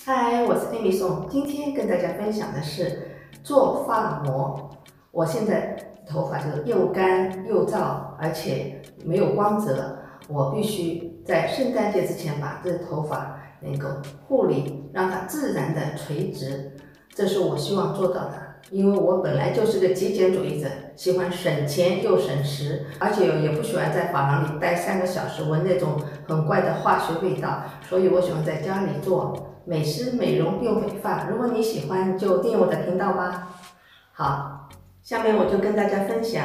嗨，我是 Amy 宋，今天跟大家分享的是做发膜。我现在头发就又干又燥，而且没有光泽，我必须在圣诞节之前把这头发能够护理，让它自然的垂直，这是我希望做到的。因为我本来就是个极简主义者，喜欢省钱又省时，而且也不喜欢在发廊里待3个小时，闻那种很怪的化学味道，所以我喜欢在家里做美姿美容又美发。如果你喜欢，就订阅我的频道吧。好，下面我就跟大家分享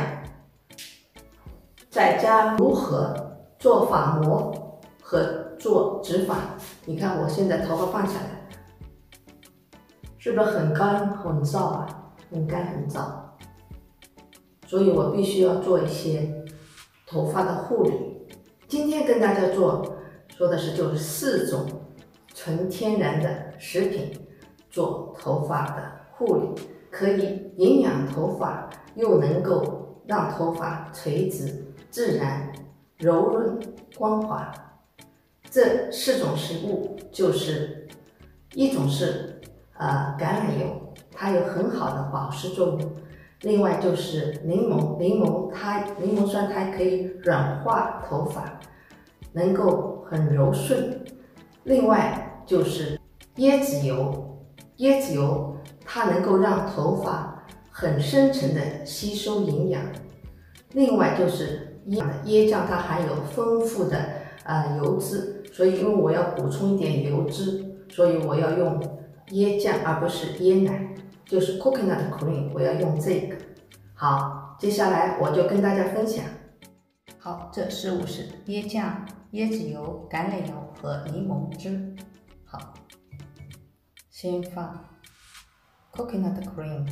在家如何做发膜和做直发。你看我现在头发放起来，是不是很干很燥啊？很干很燥，所以我必须要做一些头发的护理。今天跟大家说的是就是4种纯天然的食品做头发的护理，可以营养头发，又能够让头发垂直、自然、柔润、光滑。这4种食物就是一种是橄榄油，它有很好的保湿作用。另外就是柠檬酸它可以软化头发，能够很柔顺。另外就是椰子油它能够让头发很深层的吸收营养。另外就是椰酱，它含有丰富的油脂，所以因为我要补充一点油脂，所以我要用椰酱而不是椰奶，就是 coconut cream， 我要用这个。好，接下来我就跟大家分享。好，这食物是椰酱、椰子油、橄榄油和柠檬汁。好，先放 coconut cream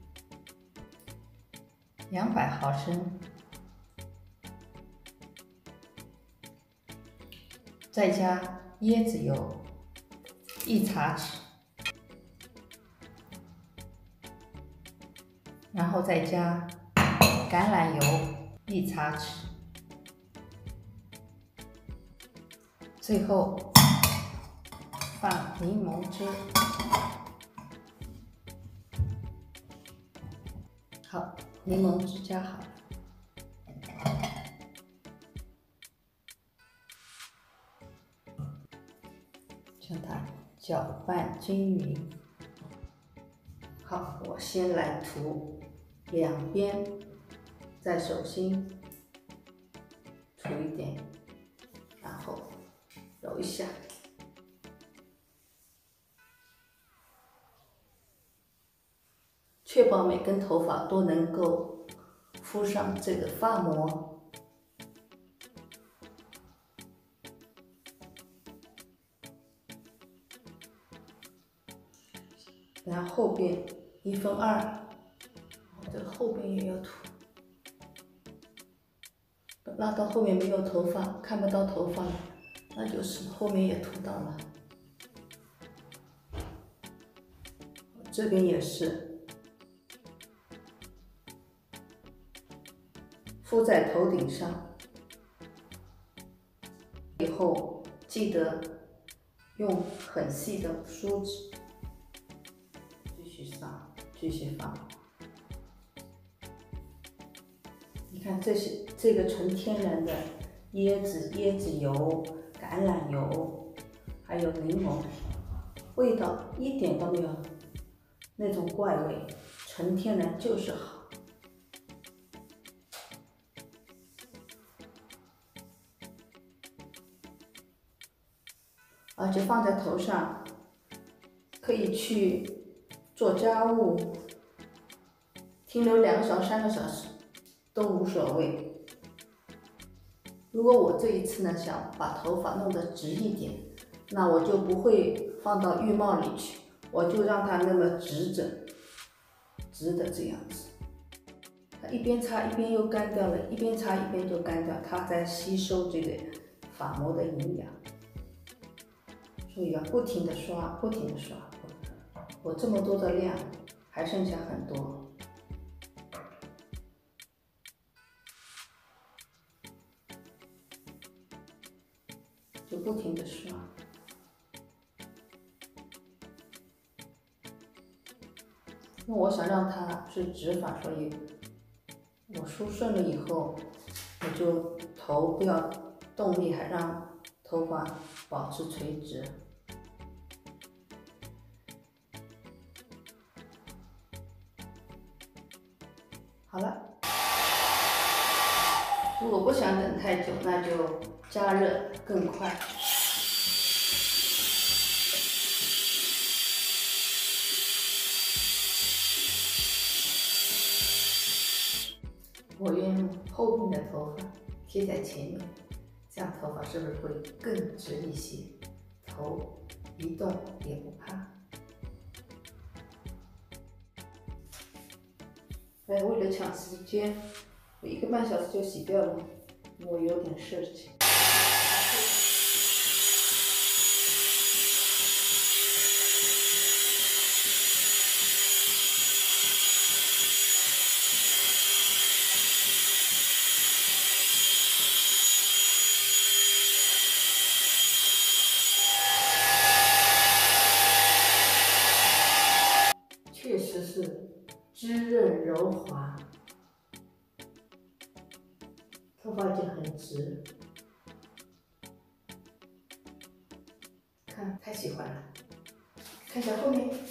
200毫升，再加椰子油1茶匙，然后再加橄榄油1茶匙，最后放柠檬汁。好，柠檬汁加好了，将它搅拌均匀。好，我先来涂2边，在手心涂一点，然后揉一下。确保每根头发都能够敷上这个发膜。然后后边1/2，这个后边也要涂。拉到后面没有头发，看不到头发了，那就是后面也涂到了。这边也是，敷在头顶上。以后记得用很细的梳子，继续上，继续放。你看这个纯天然的椰子油、橄榄油，还有柠檬，味道一点都没有那种怪味，纯天然就是好。而且放在头上，可以去做家务，停留2个小时、3个小时都无所谓。如果我这一次呢，想把头发弄得直一点，那我就不会放到浴帽里去，我就让它那么直的这样子。它一边擦一边又干掉了，一边擦一边就干掉，它在吸收这个发膜的营养。所以要不停的刷，不停的刷。我这么多的量，还剩下很多。就不停的刷。 因为我想让它是直发，所以我梳顺了以后，我就头不要动力，还让头发保持垂直。好了，如果不想等太久，那就加热更快。我用后面的头发贴在前面，这样头发是不是会更直一些？头一动也不怕。哎，为了抢时间，我1个半小时就洗掉了。我有点事情。确实是滋润柔滑，头发已经很直，看太喜欢了。看一下后面，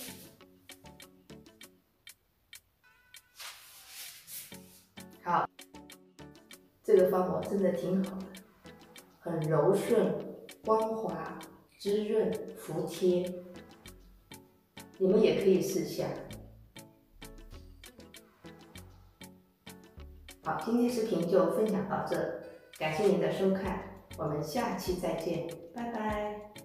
好，这个发膜真的挺好的，很柔顺、光滑、滋润、服帖，你们也可以试下。好，今天视频就分享到这，感谢您的收看，我们下期再见，拜拜。